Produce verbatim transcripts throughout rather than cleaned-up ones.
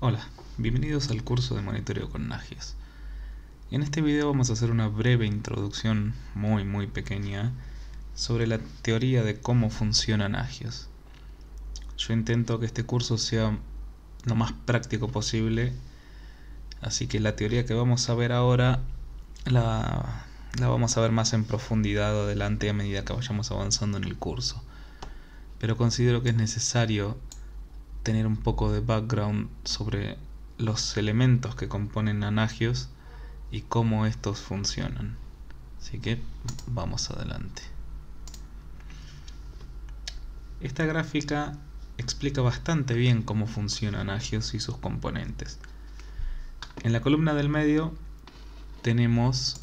Hola, bienvenidos al curso de monitoreo con Nagios. En este video vamos a hacer una breve introducción muy muy pequeña sobre la teoría de cómo funciona Nagios. Yo intento que este curso sea lo más práctico posible, así que la teoría que vamos a ver ahora la, la vamos a ver más en profundidad adelante a medida que vayamos avanzando en el curso. Pero considero que es necesario tener un poco de background sobre los elementos que componen a Nagios y cómo estos funcionan. Así que vamos adelante. Esta gráfica explica bastante bien cómo funciona Nagios y sus componentes. En la columna del medio tenemos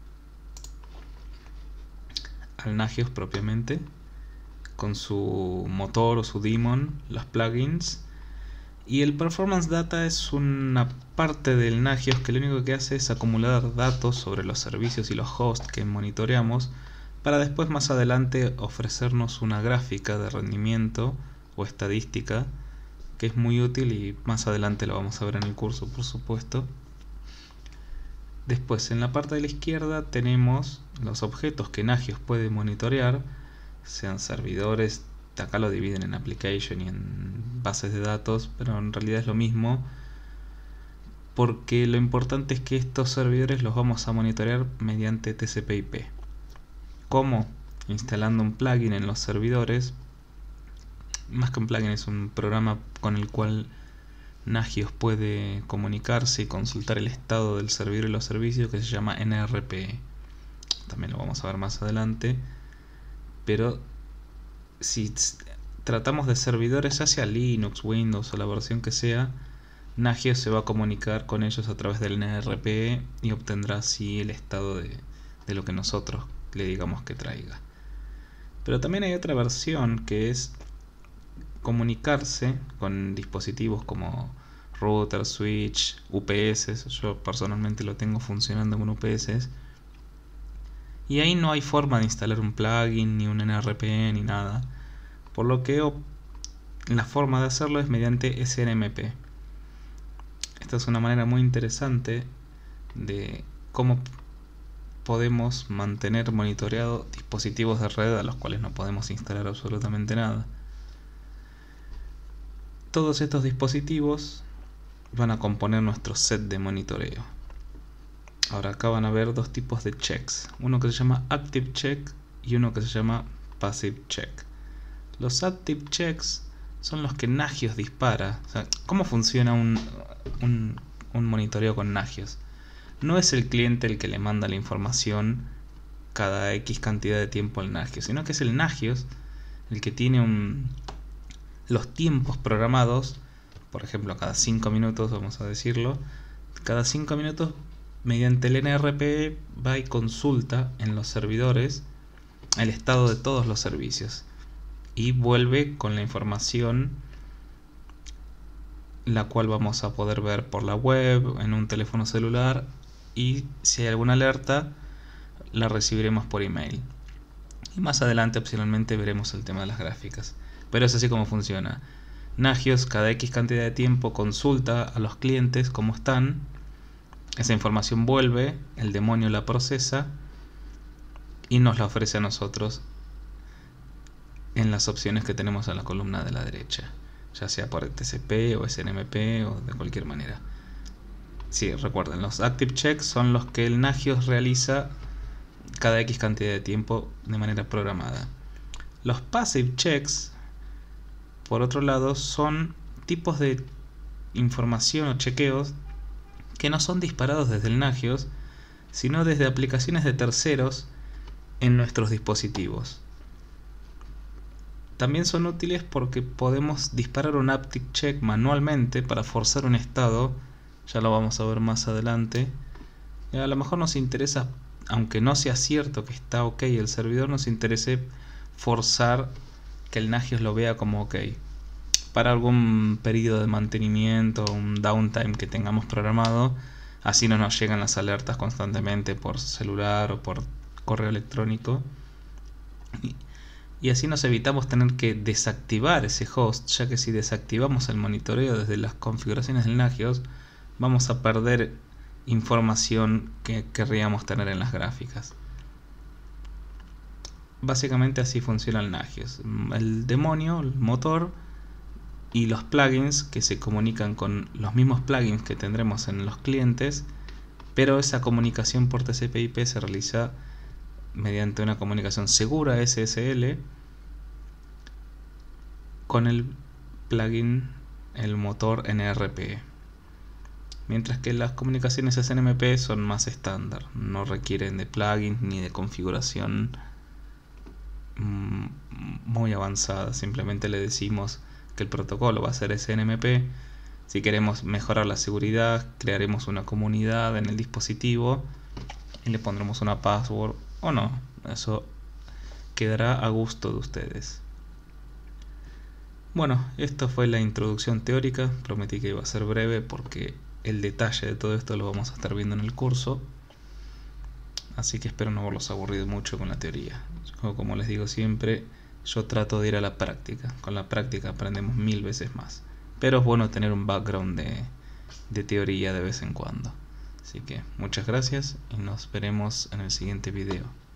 al Nagios propiamente, con su motor o su daemon, los plugins, y el performance data es una parte del Nagios que lo único que hace es acumular datos sobre los servicios y los hosts que monitoreamos para después más adelante ofrecernos una gráfica de rendimiento o estadística que es muy útil y más adelante lo vamos a ver en el curso, por supuesto. Después, en la parte de la izquierda tenemos los objetos que Nagios puede monitorear, sean servidores, acá lo dividen en application y en bases de datos, pero en realidad es lo mismo, porque lo importante es que estos servidores los vamos a monitorear mediante T C P I P. ¿Cómo? Instalando un plugin en los servidores. Más que un plugin, es un programa con el cual Nagios puede comunicarse y consultar el estado del servidor y los servicios, que se llama N R P E. También lo vamos a ver más adelante. Pero si tratamos de servidores, ya sea Linux, Windows o la versión que sea, Nagios se va a comunicar con ellos a través del N R P E y obtendrá así el estado de, de lo que nosotros le digamos que traiga. Pero también hay otra versión que es comunicarse con dispositivos como router, switch, U P S. Yo personalmente lo tengo funcionando con U P S. Y ahí no hay forma de instalar un plugin, ni un N R P E, ni nada. Por lo que la forma de hacerlo es mediante S N M P. Esta es una manera muy interesante de cómo podemos mantener monitoreados dispositivos de red a los cuales no podemos instalar absolutamente nada. Todos estos dispositivos van a componer nuestro set de monitoreo. Ahora acá van a ver dos tipos de checks, uno que se llama Active Check y uno que se llama Passive Check. Los Active Checks son los que Nagios dispara. O sea, ¿cómo funciona un, un, un monitoreo con Nagios? No es el cliente el que le manda la información cada X cantidad de tiempo al Nagios, sino que es el Nagios el que tiene un, los tiempos programados. Por ejemplo, cada cinco minutos, vamos a decirlo, cada cinco minutos mediante el N R P E va y consulta en los servidores el estado de todos los servicios y vuelve con la información, la cual vamos a poder ver por la web, en un teléfono celular, y si hay alguna alerta la recibiremos por email. Y más adelante opcionalmente veremos el tema de las gráficas, pero es así como funciona. Nagios cada X cantidad de tiempo consulta a los clientes cómo están. Esa información vuelve, el demonio la procesa y nos la ofrece a nosotros en las opciones que tenemos en la columna de la derecha, ya sea por T C P o S N M P o de cualquier manera. Sí, recuerden, los Active Checks son los que el Nagios realiza cada X cantidad de tiempo de manera programada. Los Passive Checks, por otro lado, son tipos de información o chequeos que no son disparados desde el Nagios, sino desde aplicaciones de terceros en nuestros dispositivos. También son útiles porque podemos disparar un Active Check manualmente para forzar un estado, ya lo vamos a ver más adelante. Y a lo mejor nos interesa, aunque no sea cierto que está ok el servidor, nos interese forzar que el Nagios lo vea como ok, para algún periodo de mantenimiento, un downtime que tengamos programado, así no nos llegan las alertas constantemente por celular o por correo electrónico. y así nos evitamos tener que desactivar ese host, ya que si desactivamos el monitoreo desde las configuraciones del Nagios, vamos a perder información que querríamos tener en las gráficas. Básicamente así funciona el Nagios. El demonio, el motor y los plugins que se comunican con los mismos plugins que tendremos en los clientes, pero esa comunicación por T C P I P se realiza mediante una comunicación segura S S L con el plugin, el motor N R P, mientras que las comunicaciones S N M P son más estándar, no requieren de plugins ni de configuración muy avanzada. Simplemente le decimos que el protocolo va a ser S N M P. Si queremos mejorar la seguridad, crearemos una comunidad en el dispositivo y le pondremos una password o no. Eso quedará a gusto de ustedes. Bueno, esto fue la introducción teórica. Prometí que iba a ser breve porque el detalle de todo esto lo vamos a estar viendo en el curso. Así que espero no haberlos aburrido mucho con la teoría. Yo, como les digo siempre, yo trato de ir a la práctica. Con la práctica aprendemos mil veces más. Pero es bueno tener un background de, de teoría de vez en cuando. Así que muchas gracias y nos veremos en el siguiente video.